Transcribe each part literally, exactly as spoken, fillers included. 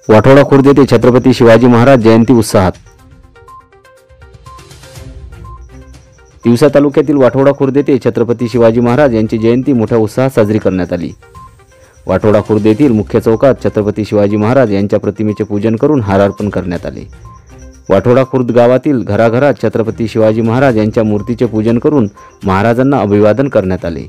वाठोडा खुर्द येथे छत्रपती शिवाजी महाराज जयंती उत्साहात। तिवसा तालुक्यातील वाठोडा खुर्द येथे छत्रपती शिवाजी महाराज यांची जयंती मोठ्या उत्साहात साजरी करण्यात आली। वाठोडा खुर्द येथील मुख्य चौकात छत्रपती शिवाजी महाराज यांच्या प्रतिमेचे पूजन करून हार अर्पण करण्यात आले। वाठोडा खुर्द गावातील घराघरात छत्रपती शिवाजी महाराज यांच्या मूर्तीचे पूजन करून महाराजांना अभिवादन करण्यात आले।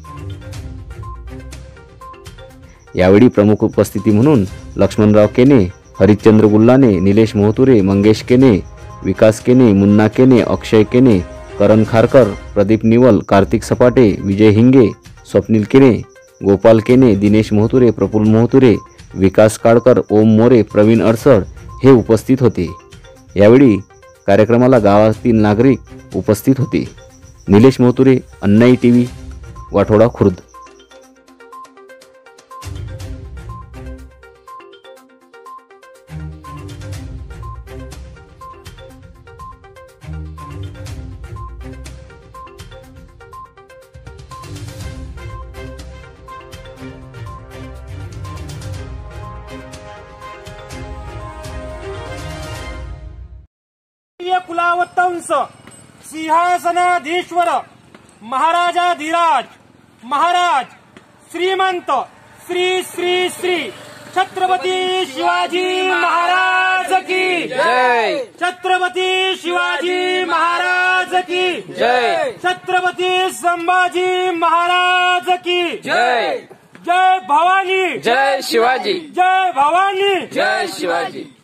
यावेळी प्रमुख उपस्थिती म्हणून लक्ष्मणराव केने, हरिश्चंद्र गुल्लाने, निलेश मोहतुरे, मंगेश केने, विकास केने, मुन्ना केने, अक्षय केने, करण खारकर, प्रदीप निवल, कार्तिक सपाटे, विजय हिंगे, स्वप्नील केने, गोपाल केने, दिनेश मोहतुरे, प्रफुल्ल मोहतुरे, विकास काळकर, ओम मोरे, प्रवीण अडसड हे उपस्थित होते। यावेळी कार्यक्रमाला गावातील नागरिक उपस्थित होते। निलेश मोहतुरे, अन्नाई टीव्ही, वाठोडा खुर्द। कुलावतंस सिंहासनाधीश्वर महाराजाधिराज महाराज श्रीमंत श्री श्री श्री छत्रपती शिवाजी महाराज की जय। छत्रपती शिवाजी महाराज की जय। छत्रपती संभाजी महाराज की जय। जय भवानी, जय शिवाजी, जय भवानी, जय शिवाजी।